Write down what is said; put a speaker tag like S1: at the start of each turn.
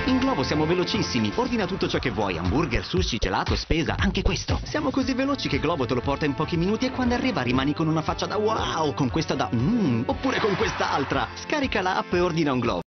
S1: In Glovo siamo velocissimi. Ordina tutto ciò che vuoi. Hamburger, sushi, gelato, spesa, anche questo. Siamo così veloci che Glovo te lo porta in pochi minuti e quando arriva rimani con una faccia da wow, con questa da oppure con quest'altra. Scarica la app e ordina un Glovo.